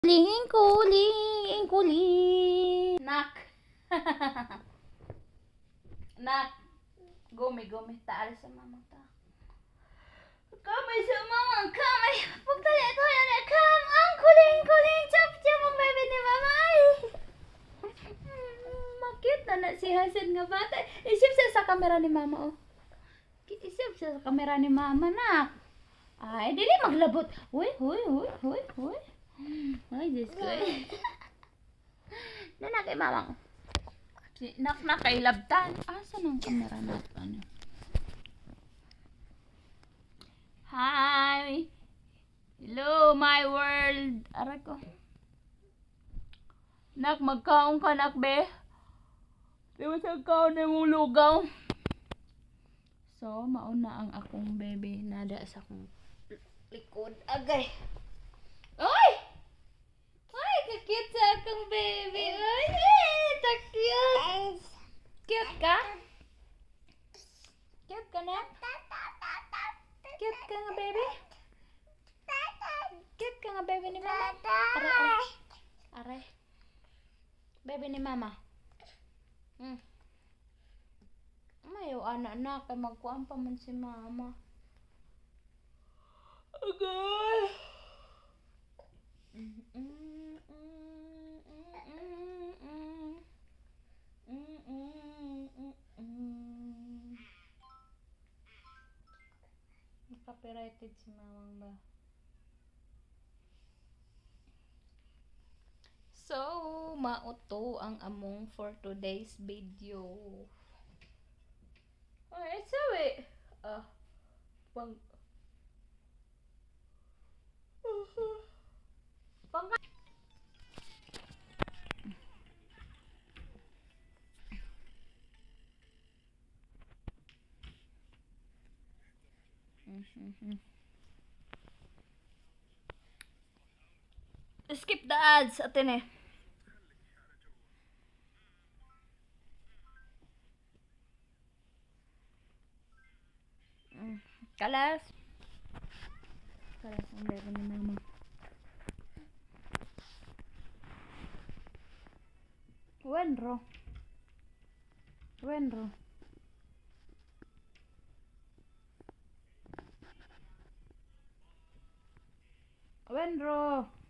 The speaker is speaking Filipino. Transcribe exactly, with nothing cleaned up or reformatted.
Kuling, kuling, kuling. Nak. Nak. Gumi, gumi. Taal sa mama ta. Kami sa mama. Kami. Pagtali ito yan. Kam. Ang kuling, kuling. Chap, chap. Ang baby ni mama. Ay. Mm, makit na na si Hasan nga bata. Isip siya sa kamera ni mama, oh. Isip siya sa kamera ni mama, nak. Ay, dili maglabot. Uy, uy, uy, uy, uy. Ay, Diyos ko eh. Nanak kay mamang. Si nak na kay labtan. Asa nang kamera natin? Ano? Hi! Hello, my world! Aray ko. Nak, magkaon ka, nak, be? Di ba sa kaon na mong lugaw? So, mauna ang akong baby. Nada sa akong likod. Agay! Oy! Ay, kakit sa akong baby. Ay, eh, tak cute. Cute ka? Cute ka na? Cute ka nga, baby? Cute ka nga, baby ni mama? Aray, aray. Aray. Baby ni mama. Hmm. Mayo, anak na. Kaya magkuhan pa man si mama. Agay. Mm -mm. Copyrighted si mamang ba? So, mauto ang among for today's video. Ay, sabi. Ah, pang... pang... Mm-hmm. Skip the ads, atin eh. Mm. Kalas. Kalas ang bebe ni mama. Wenro. Wenro. Wenro.